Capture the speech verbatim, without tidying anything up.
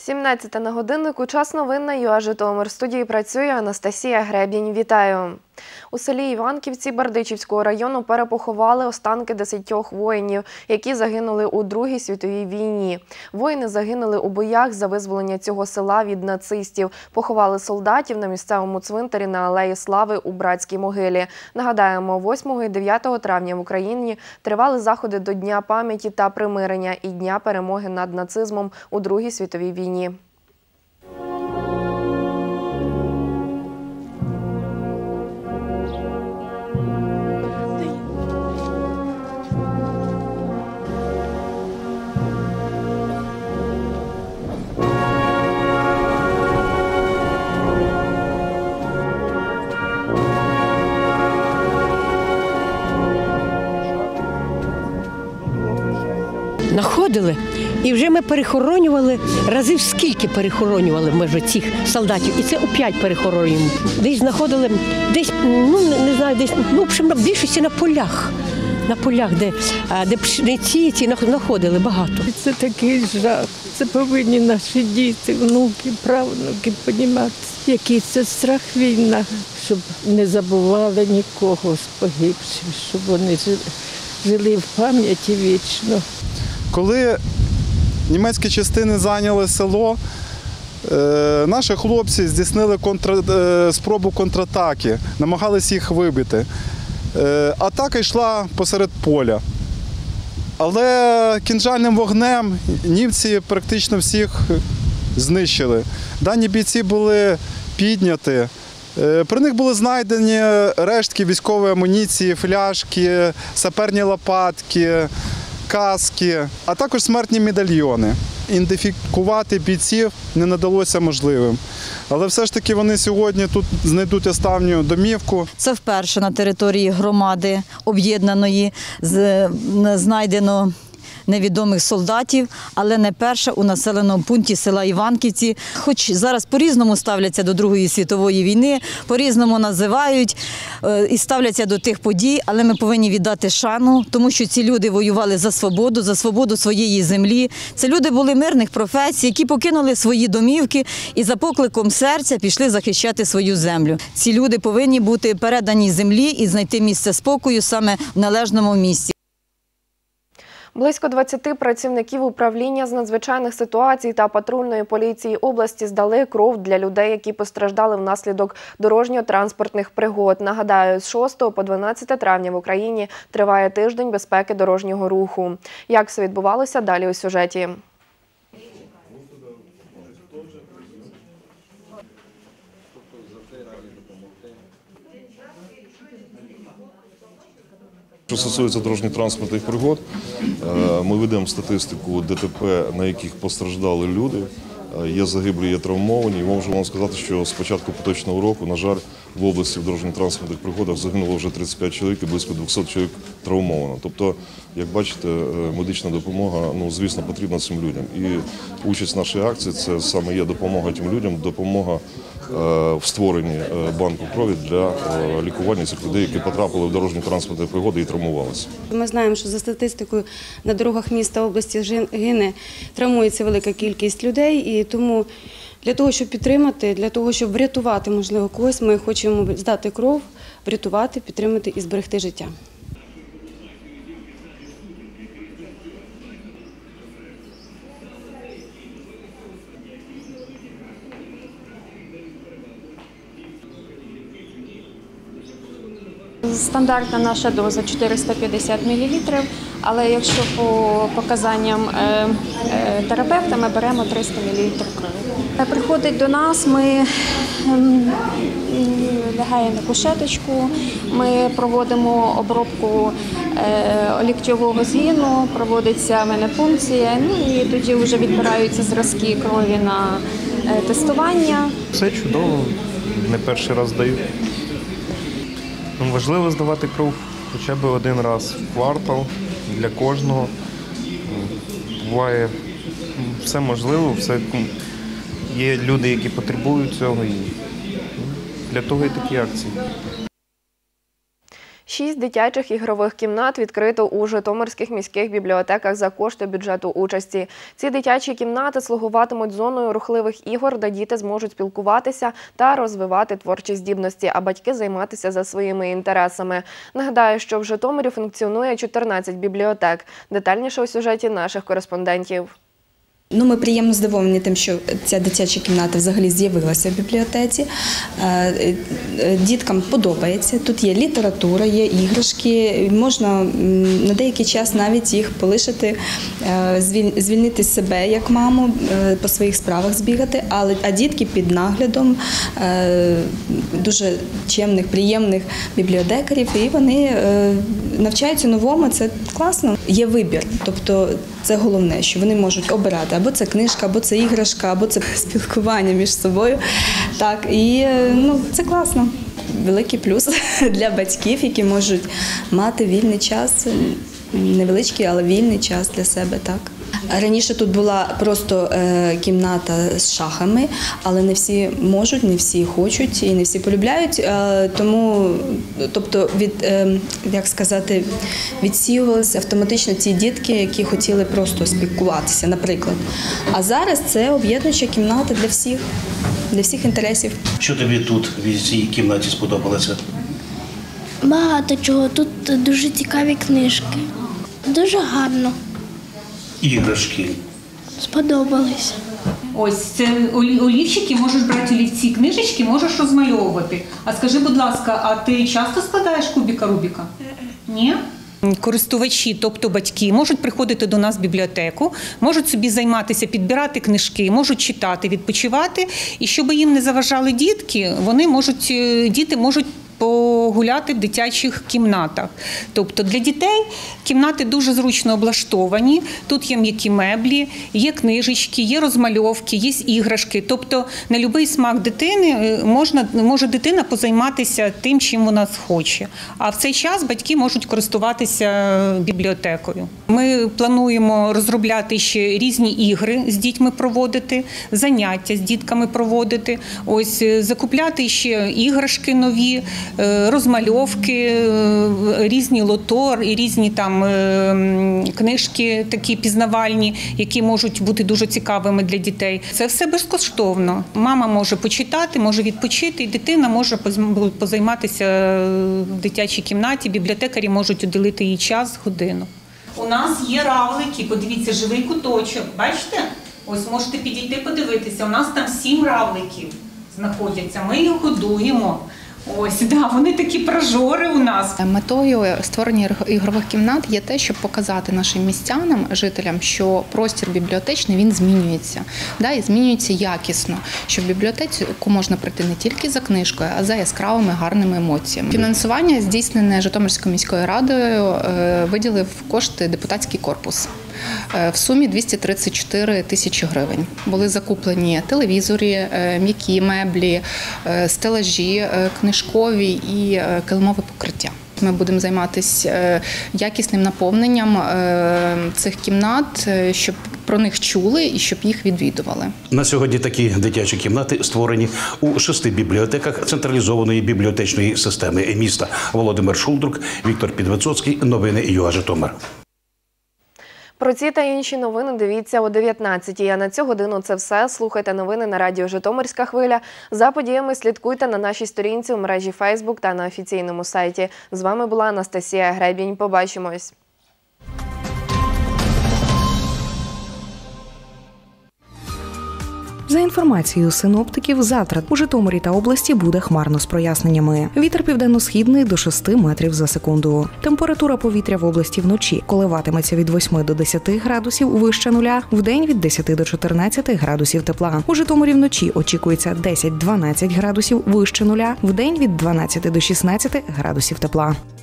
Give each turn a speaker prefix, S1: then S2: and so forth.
S1: сімнадцята на годиннику, час новин на ЮА Житомир. В студії працює Анастасія Гребінь. Вітаю! У селі Іванківці Бердичівського району перепоховали останки десятьох воїнів, які загинули у Другій світовій війні. Воїни загинули у боях за визволення цього села від нацистів. Поховали солдатів на місцевому цвинтарі на Алеї Слави у Братській могилі. Нагадаємо, восьмого і дев'ятого травня в Україні тривали заходи до Дня пам'яті та примирення і Дня перемоги над нацизмом у Другій світовій війні.
S2: Находили, і вже ми перехоронювали, разів скільки перехоронювали ми вже цих солдатів, і це опять перехоронюємо. Десь знаходили, десь, ну не знаю, десь, ну, в більшості на полях, на полях, де, де пшениці ці знаходили багато.
S3: Це такий жах, це повинні наші діти, внуки, правнуки розуміти, який це страх війна, щоб не забували нікого з погибших, щоб вони жили, жили в пам'яті вічно.
S4: Коли німецькі частини зайняли село, наші хлопці здійснили контр... спробу контратаки, намагалися їх вибити. Атака йшла посеред поля. Але кінжальним вогнем німці практично всіх знищили. Дані бійці були підняті. При них були знайдені рештки військової амуніції, фляжки, саперні лопатки, каски, а також смертні медальйони. Ідентифікувати бійців не надалося можливим. Але все ж таки вони сьогодні тут знайдуть останню домівку.
S5: Це вперше на території громади об'єднаної знайдено невідомих солдатів, але не перше у населеному пункті села Іванківці. Хоч зараз по-різному ставляться до Другої світової війни, по-різному називають і ставляться до тих подій, але ми повинні віддати шану, тому що ці люди воювали за свободу, за свободу своєї землі. Це люди були мирних професій, які покинули свої домівки і за покликом серця пішли захищати свою землю. Ці люди повинні бути передані землі і знайти місце спокою саме в належному місці.
S1: Близько двадцяти працівників управління з надзвичайних ситуацій та патрульної поліції області здали кров для людей, які постраждали внаслідок дорожньо-транспортних пригод. Нагадаю, з шостого по дванадцяте травня в Україні триває тиждень безпеки дорожнього руху. Як все відбувалося, далі у сюжеті.
S6: Що стосується дорожньо-транспортних пригод, ми ведемо статистику ДТП, на яких постраждали люди. Є загиблі, є травмовані. І можу вам сказати, що з початку поточного року, на жаль, в області в дорожньо-транспортних пригодах загинуло вже тридцять п'ять чоловік і близько двохсот чоловік травмовано. Тобто, як бачите, медична допомога, ну, звісно, потрібна цим людям. І участь нашої акції – це саме є допомога тим людям, допомога в створенні банку крові для лікування цих людей, які потрапили в дорожньо-транспортні пригоди і травмувалися.
S7: Ми знаємо, що за статистикою на дорогах міста області гине, травмується велика кількість людей, і тому для того, щоб підтримати, для того, щоб врятувати, можливо, когось, ми хочемо здати кров, врятувати, підтримати і зберегти життя.
S8: Стандартна наша доза чотириста п'ятдесят мілілітрів, але якщо по показанням терапевта ми беремо триста мілілітрів крові. Приходить до нас, ми лягаємо на кушеточку, ми проводимо обробку ліктьового згину, проводиться венепункція, ну і тоді вже відбираються зразки крові на тестування.
S9: Все чудово, не перший раз здаю. Важливо здавати кров хоча б один раз в квартал для кожного. Буває все можливо, все. Є люди, які потребують цього, і для того і такі акції.
S1: Шість дитячих ігрових кімнат відкрито у житомирських міських бібліотеках за кошти бюджету участі. Ці дитячі кімнати слугуватимуть зоною рухливих ігор, де діти зможуть спілкуватися та розвивати творчі здібності, а батьки займатися за своїми інтересами. Нагадаю, що в Житомирі функціонує чотирнадцять бібліотек. Детальніше у сюжеті наших кореспондентів.
S10: Ну, ми приємно здивовані тим, що ця дитяча кімната взагалі з'явилася в бібліотеці. Діткам подобається. Тут є література, є іграшки. Можна на деякий час навіть їх полишити, звільнити себе як маму, по своїх справах збігати. А дітки під наглядом дуже чемних, приємних бібліотекарів, і вони навчаються новому. Це класно. Є вибір, тобто це головне, що вони можуть обирати. Або це книжка, або це іграшка, або це спілкування між собою. Так, і ну, це класно. Великий плюс для батьків, які можуть мати вільний час, невеличкий, але вільний час для себе. Так. Раніше тут була просто е, кімната з шахами, але не всі можуть, не всі хочуть і не всі полюбляють. Е, тому, тобто, від, е, як сказати, відсіювалися автоматично ті дітки, які хотіли просто спілкуватися, наприклад. А зараз це об'єднуюча кімната для всіх, для всіх інтересів.
S11: Що тобі тут в цій кімнаті сподобалося?
S12: Багато чого. Тут дуже цікаві книжки. Дуже гарно.
S11: Іграшки.
S12: Сподобалися.
S13: Ось це олівчики, можеш брати олівці, книжечки, можеш розмальовувати. А скажи, будь ласка, а ти часто складаєш кубіка Рубіка? Ні? Користувачі, тобто батьки, можуть приходити до нас в бібліотеку, можуть собі займатися, підбирати книжки, можуть читати, відпочивати. І щоб їм не заважали дітки, вони можуть, діти можуть погуляти в дитячих кімнатах. Тобто для дітей кімнати дуже зручно облаштовані, тут є м'які меблі, є книжечки, є розмальовки, є іграшки. Тобто на будь-який смак дитини можна, може дитина позайматися тим, чим вона хоче. А в цей час батьки можуть користуватися бібліотекою. Ми плануємо розробляти ще різні ігри з дітьми проводити, заняття з дітками проводити, ось закупляти ще іграшки нові, розмальовки, різні лото і різні там книжки такі пізнавальні, які можуть бути дуже цікавими для дітей. Це все безкоштовно. Мама може почитати, може відпочити, і дитина може позайматися в дитячій кімнаті, бібліотекарі можуть уділити їй час, годину. У нас є равлики, подивіться, живий куточок, бачите? Ось можете підійти подивитися, у нас там сім равликів знаходяться, ми їх годуємо. Ось, да, вони такі прожори у нас.
S14: Метою створення ігрових кімнат є те, щоб показати нашим містянам, жителям, що простір бібліотечний, він змінюється. Да, і змінюється якісно, що в бібліотеку можна прийти не тільки за книжкою, а за яскравими, гарними емоціями. Фінансування, здійснене Житомирською міською радою, виділив кошти депутатський корпус. В сумі двісті тридцять чотири тисячі гривень. Були закуплені телевізори, м'які меблі, стелажі, книжкові і килимове покриття. Ми будемо займатися якісним наповненням цих кімнат, щоб про них чули і щоб їх відвідували.
S11: На сьогодні такі дитячі кімнати створені у шести бібліотеках централізованої бібліотечної системи міста. Володимир Шулдрук, Віктор Підвисоцький. Новини ЮА Житомир.
S1: Про ці та інші новини дивіться о дев'ятнадцятій. А на цю годину це все. Слухайте новини на радіо «Житомирська хвиля». За подіями слідкуйте на нашій сторінці у мережі Фейсбук та на офіційному сайті. З вами була Анастасія Гребінь. Побачимось.
S15: За інформацією синоптиків, завтра у Житомирі та області буде хмарно з проясненнями. Вітер південно-східний до шести метрів за секунду. Температура повітря в області вночі коливатиметься від восьми до десяти градусів вище нуля, вдень від десяти до чотирнадцяти градусів тепла. У Житомирі вночі очікується десять-дванадцять градусів вище нуля, вдень від дванадцяти до шістнадцяти градусів тепла.